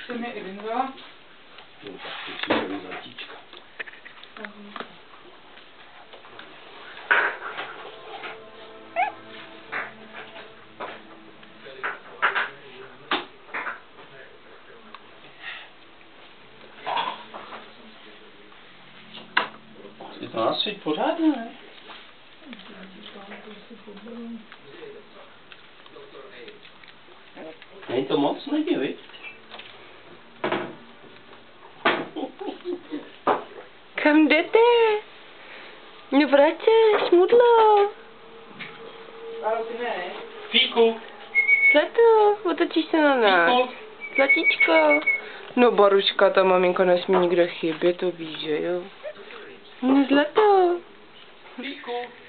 Už jsem je i vyndala. No tak teď si jdeme zlatíčka. Si to nasvíť pořádně, ne? Není to moc lidi, viď? Kam jdete? No vrať se, šmudlo. Ale ty ne. Fíku! Zlato, otočíš se na nás. Fíku! Zlatíčko. No Baruška, ta maminka nesmí nikde chybět, to víš, že jo? No zlato. Fíku!